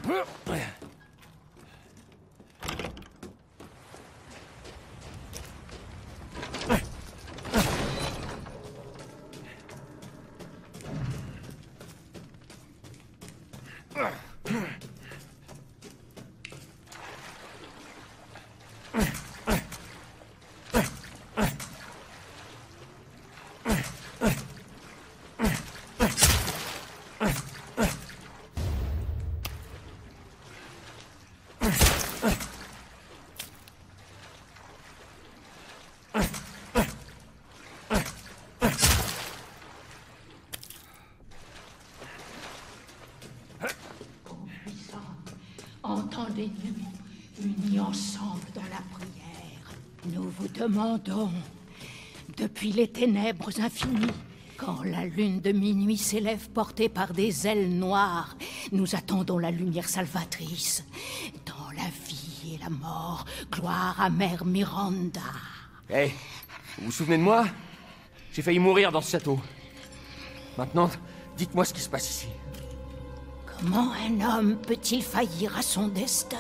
Entendez-nous, unis ensemble dans la prière. Nous vous demandons, depuis les ténèbres infinies, quand la lune de minuit s'élève portée par des ailes noires, nous attendons la lumière salvatrice. Dans la vie et la mort, gloire à Mère Miranda. Hey, vous vous souvenez de moi? J'ai failli mourir dans ce château. Maintenant, dites-moi ce qui se passe ici. Comment un homme peut-il faillir à son destin?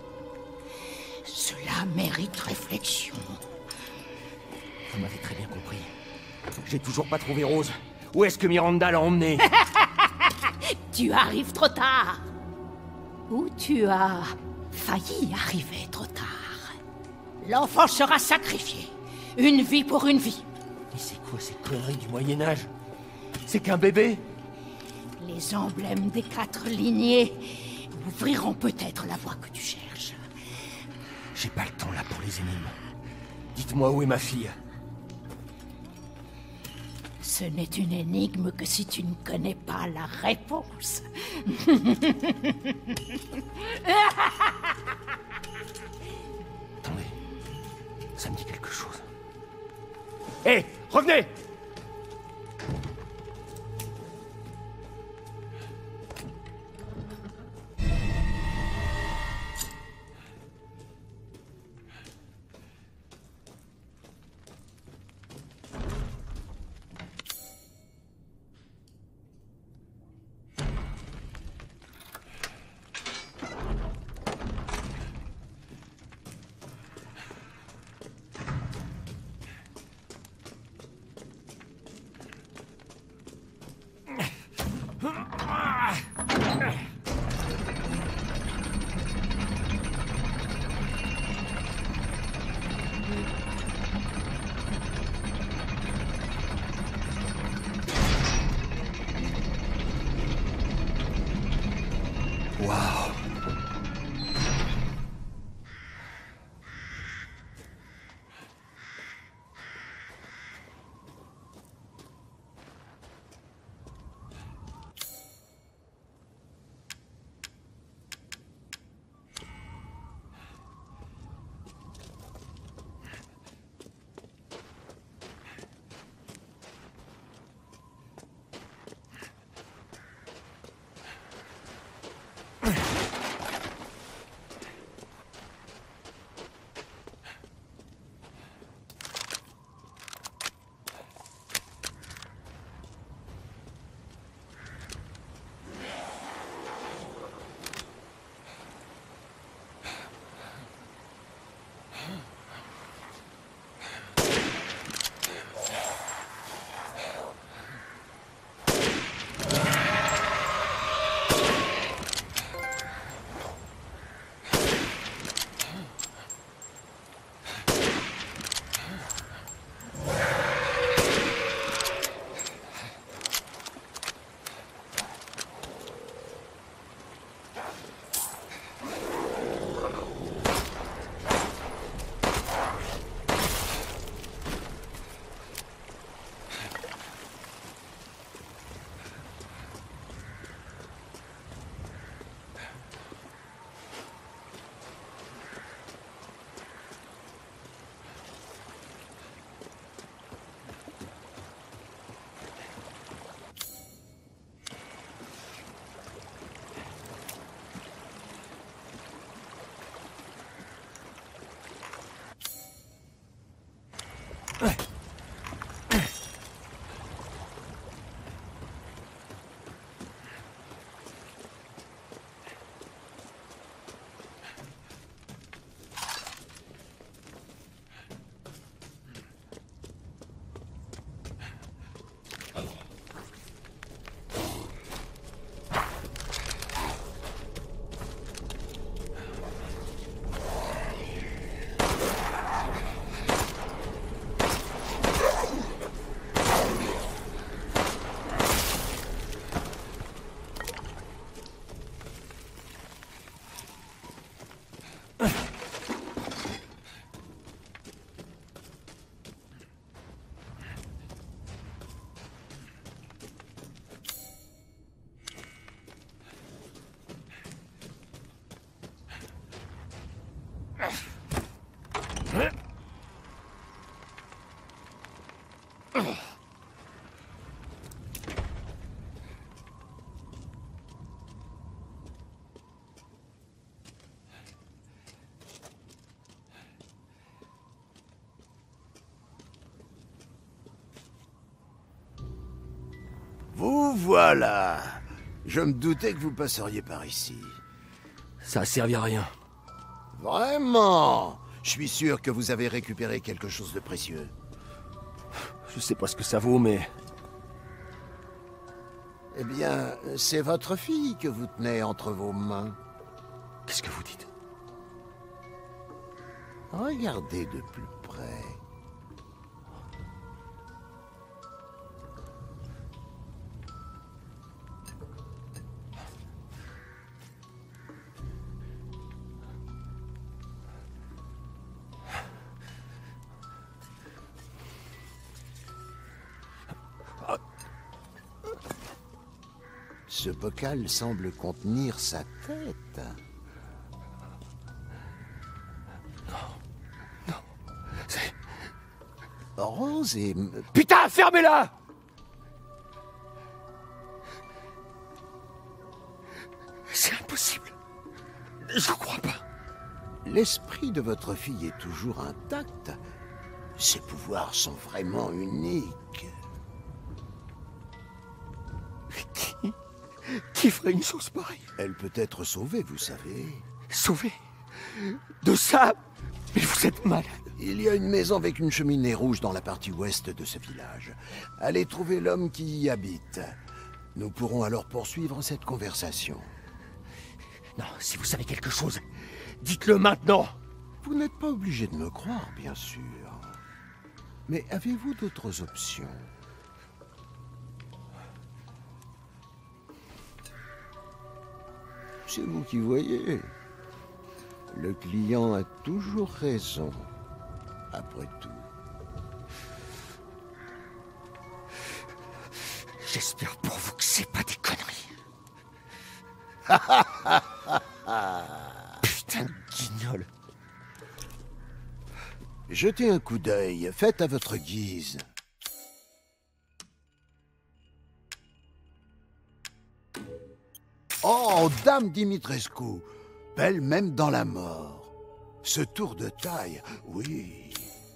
Cela mérite réflexion. Vous m'avez très bien compris. J'ai toujours pas trouvé Rose. Où est-ce que Miranda l'a emmenée? Tu arrives trop tard. Ou tu as failli arriver trop tard. L'enfant sera sacrifié. Une vie pour une vie. Mais c'est quoi ces conneries du Moyen-Âge? C'est qu'un bébé? Les emblèmes des 4 lignées ouvriront peut-être la voie que tu cherches. J'ai pas le temps là pour les énigmes. Dites-moi où est ma fille. Ce n'est une énigme que si tu ne connais pas la réponse. Attendez, ça me dit quelque chose. Hé, revenez! voilà. Je me doutais que vous passeriez par ici. Ça a servi à rien. Vraiment? Je suis sûr que vous avez récupéré quelque chose de précieux. Je sais pas ce que ça vaut, mais... Eh bien, c'est votre fille que vous tenez entre vos mains. Qu'est-ce que vous dites? Regardez de plus près. Ce bocal semble contenir sa tête. Non, c'est... Rose et... Putain, fermez-la! C'est impossible. Je crois pas. L'esprit de votre fille est toujours intact. Ses pouvoirs sont vraiment uniques. Qui ferait une chose pareille? Elle peut être sauvée, vous savez. Sauvé? De ça? Mais vous êtes malade. Il y a une maison avec une cheminée rouge dans la partie ouest de ce village. Allez trouver l'homme qui y habite. Nous pourrons alors poursuivre cette conversation. Non, si vous savez quelque chose, dites-le maintenant. Vous n'êtes pas obligé de me croire, bien sûr. Mais avez-vous d'autres options? C'est vous qui voyez. Le client a toujours raison, après tout. J'espère pour vous que c'est pas des conneries. Putain de guignol. Jetez un coup d'œil, faites à votre guise. Oh, Dame Dimitrescu, belle même dans la mort. Ce tour de taille, oui.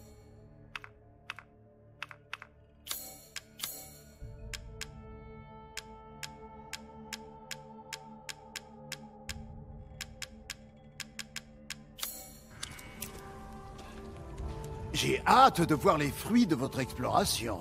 J'ai hâte de voir les fruits de votre exploration.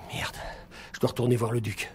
Merde, je dois retourner voir le duc.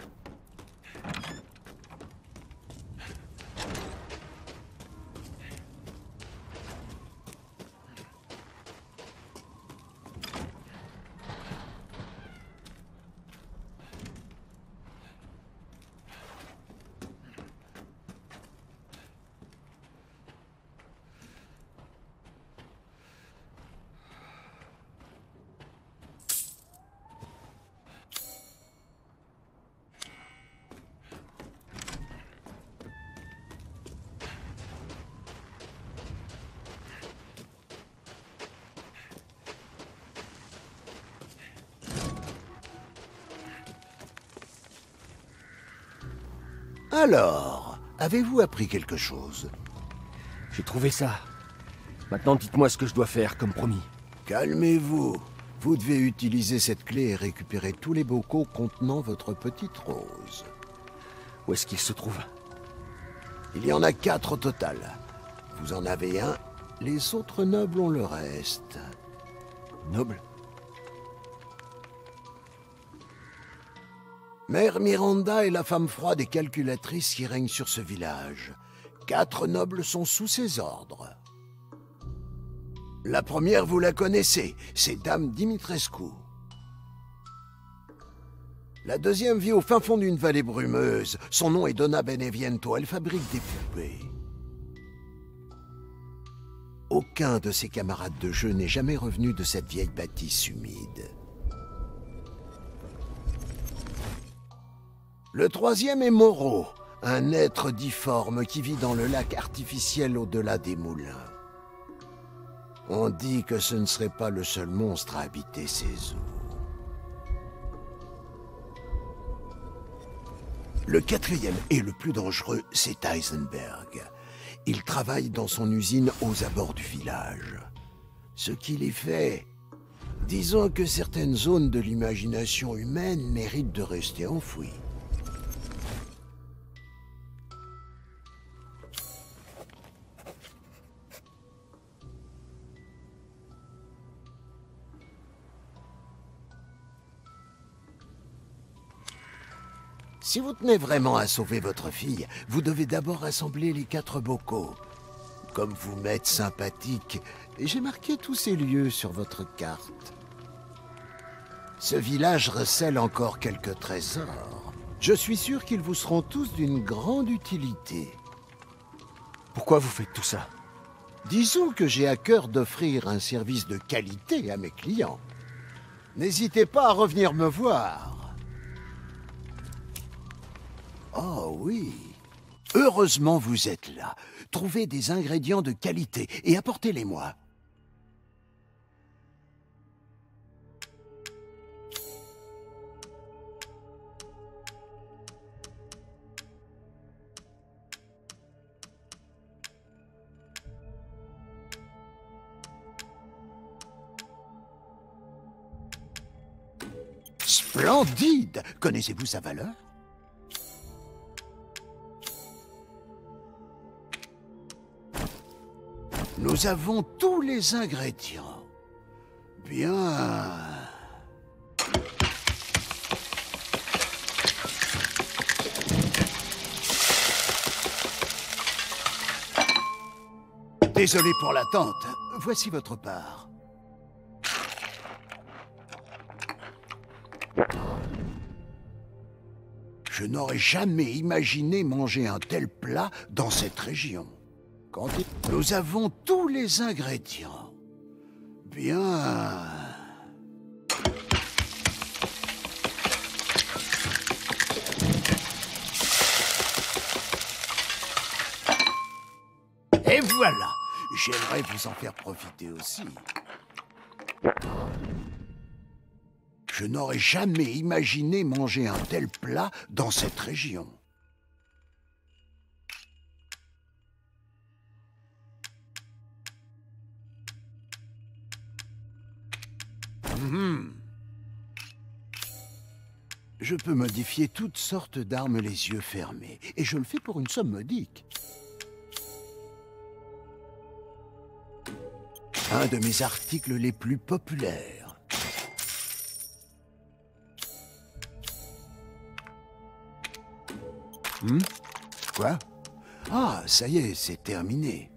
Alors, avez-vous appris quelque chose? J'ai trouvé ça. Maintenant, dites-moi ce que je dois faire, comme promis. Calmez-vous. Vous devez utiliser cette clé et récupérer tous les bocaux contenant votre petite rose. Où est-ce qu'il se trouve? Il y en a 4 au total. Vous en avez un, les autres nobles ont le reste. Noble? Mère Miranda est la femme froide et calculatrice qui règne sur ce village. 4 nobles sont sous ses ordres. La première, vous la connaissez, c'est Dame Dimitrescu. La deuxième vit au fin fond d'une vallée brumeuse. Son nom est Donna Beneviento, elle fabrique des poupées. Aucun de ses camarades de jeu n'est jamais revenu de cette vieille bâtisse humide. Le troisième est Moreau, un être difforme qui vit dans le lac artificiel au-delà des moulins. On dit que ce ne serait pas le seul monstre à habiter ces eaux. Le quatrième et le plus dangereux, c'est Heisenberg. Il travaille dans son usine aux abords du village. Ce qu'il y fait... Disons que certaines zones de l'imagination humaine méritent de rester enfouies. Si vous tenez vraiment à sauver votre fille, vous devez d'abord rassembler les 4 bocaux. Comme vous m'êtes sympathique, j'ai marqué tous ces lieux sur votre carte. Ce village recèle encore quelques trésors. Je suis sûr qu'ils vous seront tous d'une grande utilité. Pourquoi vous faites tout ça? Disons que j'ai à cœur d'offrir un service de qualité à mes clients. N'hésitez pas à revenir me voir. Oh oui. Heureusement vous êtes là. Trouvez des ingrédients de qualité et apportez-les-moi. Splendide! Connaissez-vous sa valeur? Nous avons tous les ingrédients. Bien... Désolé pour l'attente. Voici votre part. Je n'aurais jamais imaginé manger un tel plat dans cette région. Nous avons tous les ingrédients. Bien... Et voilà! J'aimerais vous en faire profiter aussi. Je n'aurais jamais imaginé manger un tel plat dans cette région. Je peux modifier toutes sortes d'armes les yeux fermés, et je le fais pour une somme modique. Un de mes articles les plus populaires. Quoi? Ah, ça y est, c'est terminé.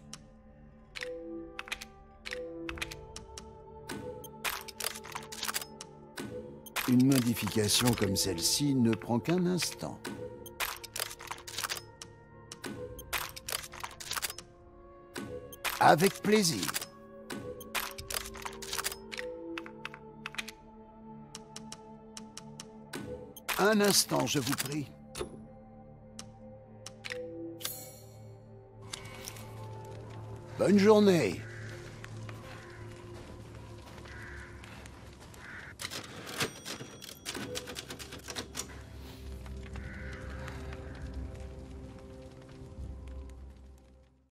Une modification comme celle-ci ne prend qu'un instant. Avec plaisir. Un instant, je vous prie. Bonne journée.